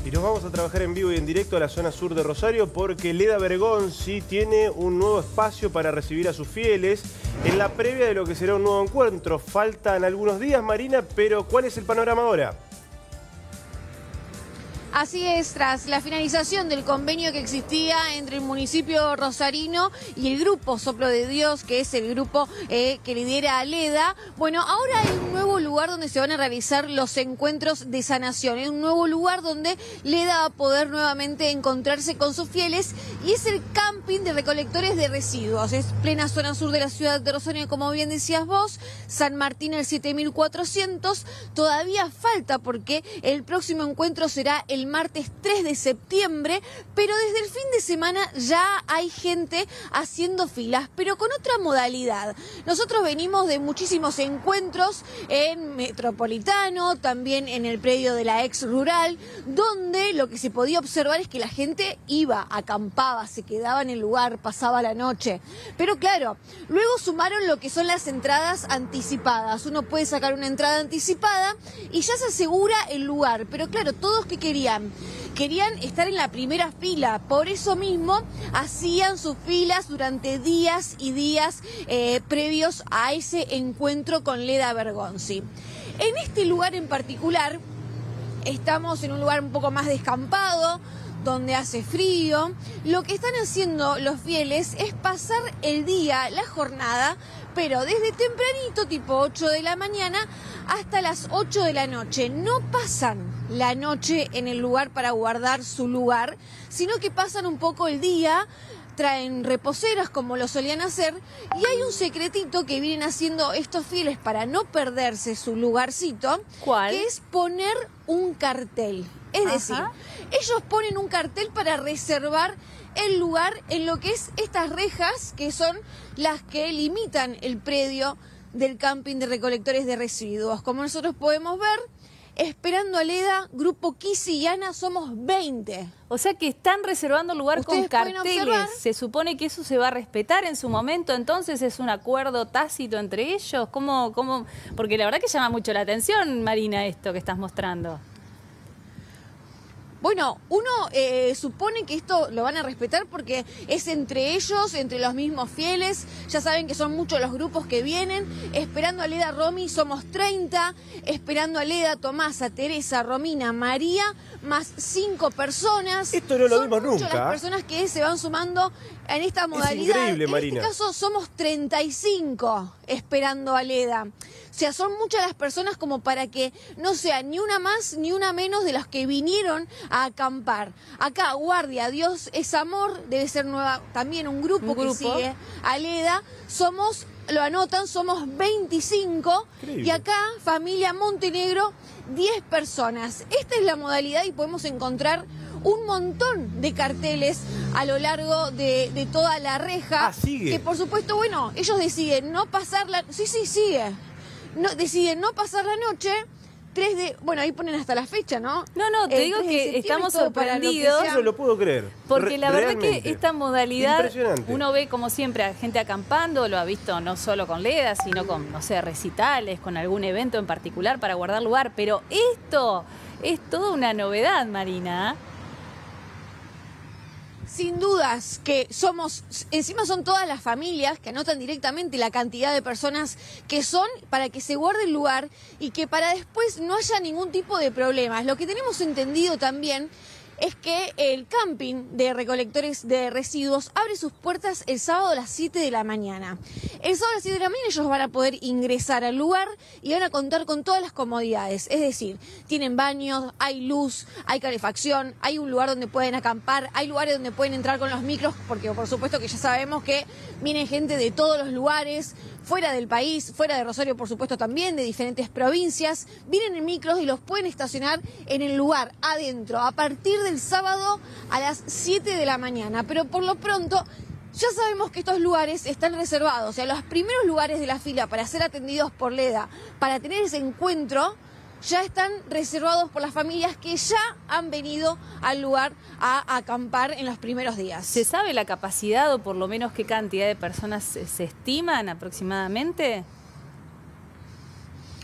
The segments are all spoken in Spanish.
Y nos vamos a trabajar en vivo y en directo a la zona sur de Rosario porque Leda Bergonzi tiene un nuevo espacio para recibir a sus fieles en la previa de lo que será un nuevo encuentro. Faltan algunos días, Marina, pero ¿cuál es el panorama ahora? Así es, tras la finalización del convenio que existía entre el municipio rosarino y el grupo Soplo de Dios, que es el grupo que lidera Leda, bueno, ahora hay un nuevo lugar donde se van a realizar los encuentros de sanación. Es un nuevo lugar donde Leda va a poder nuevamente encontrarse con sus fieles y es el camping de recolectores de residuos. Es plena zona sur de la ciudad de Rosario, como bien decías vos, San Martín el 7400. Todavía falta porque el próximo encuentro será el martes 3 de septiembre, pero desde el fin de semana ya hay gente haciendo filas, pero con otra modalidad. Nosotros venimos de muchísimos encuentros en Metropolitano, también en el predio de la ex rural, donde lo que se podía observar es que la gente iba, acampaba, se quedaba en el lugar, pasaba la noche. Pero claro, luego sumaron lo que son las entradas anticipadas. Uno puede sacar una entrada anticipada y ya se asegura el lugar, pero claro, todos que querían estar en la primera fila, por eso mismo hacían sus filas durante días y días previos a ese encuentro con Leda Bergonzi. En este lugar en particular, estamos en un lugar un poco más descampado, donde hace frío. Lo que están haciendo los fieles es pasar el día, la jornada, pero desde tempranito, tipo 8 de la mañana, hasta las 8 de la noche. No pasan la noche en el lugar para guardar su lugar, sino que pasan un poco el día, traen reposeras como lo solían hacer, y hay un secretito que vienen haciendo estos fieles para no perderse su lugarcito. ¿Cuál? Que es poner un cartel. Es decir, ellos ponen un cartel para reservar el lugar en lo que es estas rejas, que son las que limitan el predio del camping de recolectores de residuos. Como nosotros podemos ver, esperando a Leda, Grupo Kisi y Ana, somos 20. O sea que están reservando el lugar con carteles. Se supone que eso se va a respetar en su momento, entonces es un acuerdo tácito entre ellos. ¿Cómo? Porque la verdad que llama mucho la atención, Marina, esto que estás mostrando. Bueno, uno supone que esto lo van a respetar porque es entre ellos, entre los mismos fieles. Ya saben que son muchos los grupos que vienen. Esperando a Leda, Romy, somos 30. Esperando a Leda, Tomasa, Teresa, Romina, María, más 5 personas. Esto no lo vimos nunca. Son nunca. las personas que se van sumando en esta modalidad. Es increíble, Marina. En este caso somos 35 esperando a Leda. O sea, son muchas las personas como para que no sea ni una más ni una menos de las que vinieron a acampar. Acá, Guardia, Dios es Amor, debe ser nueva, también un grupo que sigue a Leda. Somos, lo anotan, somos 25. Increíble. Y acá, Familia Montenegro, 10 personas. Esta es la modalidad y podemos encontrar un montón de carteles a lo largo de toda la reja. Sigue. Que por supuesto, bueno, ellos deciden no pasar la... Sí, sigue. No, deciden no pasar la noche. Bueno, ahí ponen hasta la fecha, ¿no? No, te digo que estamos sorprendidos. Yo no lo puedo creer. Porque la verdad que esta modalidad, uno ve como siempre a gente acampando, lo ha visto no solo con Leda, sino con, no sé, recitales, con algún evento en particular para guardar lugar. Pero esto es toda una novedad, Marina. Sin dudas que somos, encima son todas las familias que anotan directamente la cantidad de personas que son para que se guarde el lugar y que para después no haya ningún tipo de problemas. Lo que tenemos entendido también es que el camping de recolectores de residuos abre sus puertas el sábado a las 7 de la mañana. El sábado a las 7 de la mañana ellos van a poder ingresar al lugar y van a contar con todas las comodidades. Es decir, tienen baños, hay luz, hay calefacción, hay un lugar donde pueden acampar, hay lugares donde pueden entrar con los micros, porque por supuesto que ya sabemos que viene gente de todos los lugares, fuera del país, fuera de Rosario por supuesto también, de diferentes provincias. Vienen en micros y los pueden estacionar en el lugar adentro a partir del sábado a las 7 de la mañana. Pero por lo pronto ya sabemos que estos lugares están reservados. O sea, los primeros lugares de la fila para ser atendidos por Leda, para tener ese encuentro, ya están reservados por las familias que ya han venido al lugar a acampar en los primeros días. ¿Se sabe la capacidad o por lo menos qué cantidad de personas se estiman aproximadamente?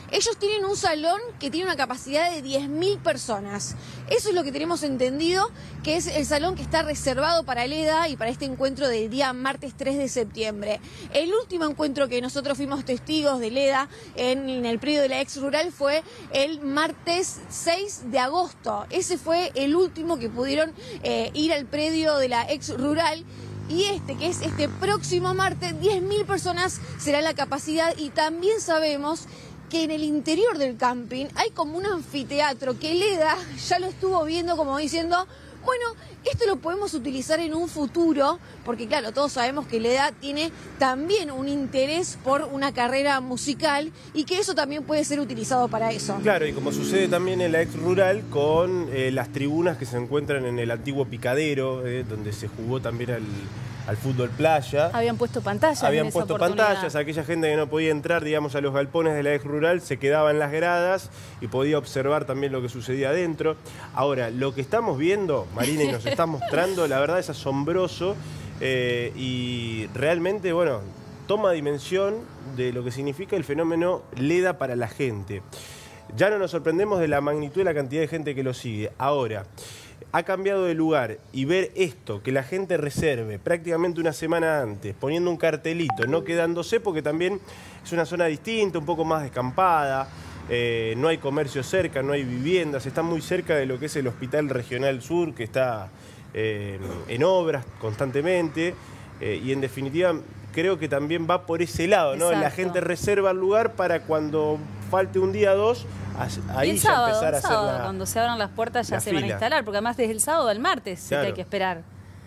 Ellos tienen un salón que tiene una capacidad de 10.000 personas. Eso es lo que tenemos entendido, que es el salón que está reservado para Leda y para este encuentro del día martes 3 de septiembre. El último encuentro que nosotros fuimos testigos de Leda en el predio de la ex rural fue el martes 6 de agosto. Ese fue el último que pudieron ir al predio de la ex rural. Y que es este próximo martes, 10.000 personas será la capacidad. Y también sabemos que en el interior del camping hay como un anfiteatro que Leda ya lo estuvo viendo como diciendo, bueno, esto lo podemos utilizar en un futuro, porque claro, todos sabemos que Leda tiene también un interés por una carrera musical y que eso también puede ser utilizado para eso. Claro, y como sucede también en la ex rural con las tribunas que se encuentran en el antiguo picadero, donde se jugó también al fútbol playa. Habían puesto pantallas. Habían puesto pantallas, aquella gente que no podía entrar, digamos, a los galpones de la ex rural se quedaba en las gradas y podía observar también lo que sucedía adentro. Ahora, lo que estamos viendo, Marina, y nos está mostrando, la verdad es asombroso y realmente, bueno, toma dimensión de lo que significa el fenómeno Leda para la gente. Ya no nos sorprendemos de la magnitud y la cantidad de gente que lo sigue. Ahora, ha cambiado de lugar y ver esto, que la gente reserve prácticamente una semana antes, poniendo un cartelito, no quedándose, porque también es una zona distinta, un poco más descampada, no hay comercio cerca, no hay viviendas, está muy cerca de lo que es el Hospital Regional Sur, que está en obras constantemente, y en definitiva creo que también va por ese lado, ¿no? La gente reserva el lugar para cuando falte un día o dos, ahí ya sábado, empezar a hacer cuando se abran las puertas ya se van a instalar, porque además desde el sábado al martes sí que hay que esperar.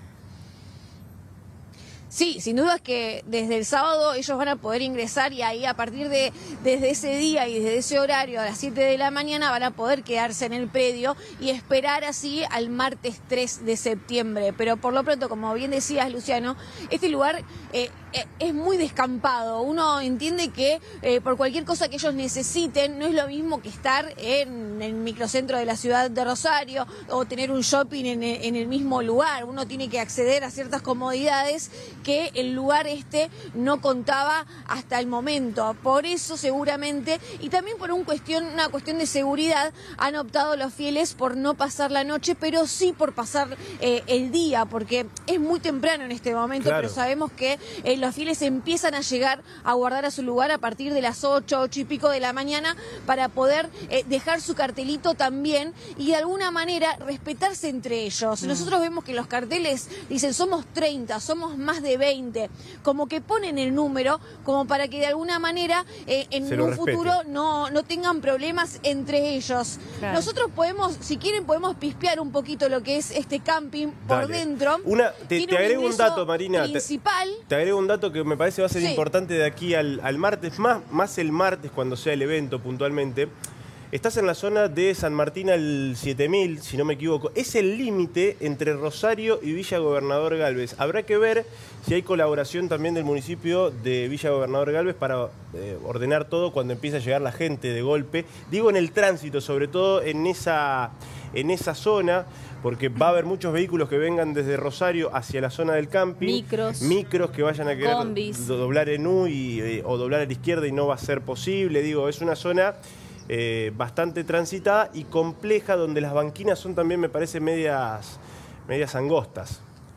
Sí, sin duda es que desde el sábado ellos van a poder ingresar y ahí a partir desde ese día y desde ese horario a las 7 de la mañana van a poder quedarse en el predio y esperar así al martes 3 de septiembre. Pero por lo pronto, como bien decías, Luciano, este lugar es muy descampado. Uno entiende que por cualquier cosa que ellos necesiten no es lo mismo que estar en el microcentro de la ciudad de Rosario o tener un shopping en el mismo lugar. Uno tiene que acceder a ciertas comodidades que el lugar no contaba hasta el momento. Por eso seguramente, y también por una cuestión de seguridad, han optado los fieles por no pasar la noche, pero sí por pasar el día, porque es muy temprano en este momento, claro. Pero sabemos que los fieles empiezan a llegar a guardar a su lugar a partir de las 8 y pico de la mañana para poder dejar su cartelito también y de alguna manera respetarse entre ellos. Nosotros vemos que los carteles dicen somos 30, somos más de 20, como que ponen el número como para que de alguna manera en un futuro no tengan problemas entre ellos. Claro. Nosotros podemos, si quieren, podemos pispear un poquito lo que es este camping por dentro. Te agrego un dato, Marina. Principal. Te agrego un dato que me parece va a ser importante de aquí al martes, más el martes cuando sea el evento puntualmente. Estás en la zona de San Martín al 7000, si no me equivoco. Es el límite entre Rosario y Villa Gobernador Galvez. Habrá que ver si hay colaboración también del municipio de Villa Gobernador Galvez para ordenar todo cuando empiece a llegar la gente de golpe. Digo en el tránsito, sobre todo en esa zona, porque va a haber muchos vehículos que vengan desde Rosario hacia la zona del camping. Micros que vayan a querer doblar en U o doblar a la izquierda y no va a ser posible. Digo, es una zona bastante transitada y compleja, donde las banquinas son también, me parece, medias angostas.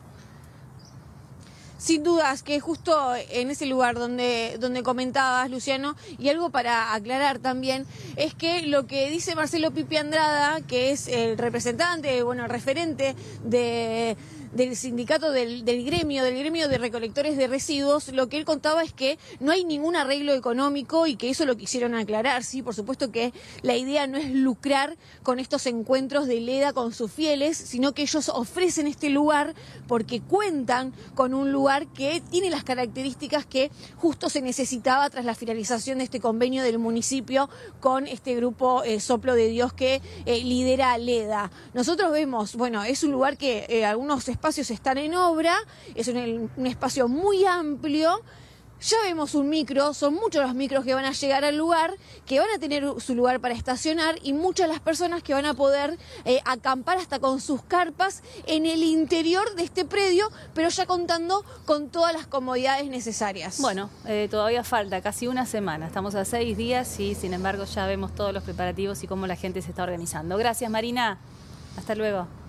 Sin dudas, que justo en ese lugar donde comentabas, Luciano, y algo para aclarar también, es que lo que dice Marcelo Pipi Andrada, que es el representante, el referente del sindicato del gremio de recolectores de residuos, lo que él contaba es que no hay ningún arreglo económico y que eso lo quisieron aclarar. Sí, por supuesto que la idea no es lucrar con estos encuentros de Leda con sus fieles, sino que ellos ofrecen este lugar porque cuentan con un lugar que tiene las características que justo se necesitaba tras la finalización de este convenio del municipio con este grupo Soplo de Dios que lidera Leda. Nosotros vemos, es un lugar que algunos espacios están en obra, es un espacio muy amplio, Ya vemos un micro, son muchos los micros que van a llegar al lugar, que van a tener su lugar para estacionar y muchas las personas que van a poder acampar hasta con sus carpas en el interior de este predio, pero ya contando con todas las comodidades necesarias. Bueno, todavía falta casi una semana, estamos a 6 días y sin embargo ya vemos todos los preparativos y cómo la gente se está organizando. Gracias, Marina. Hasta luego.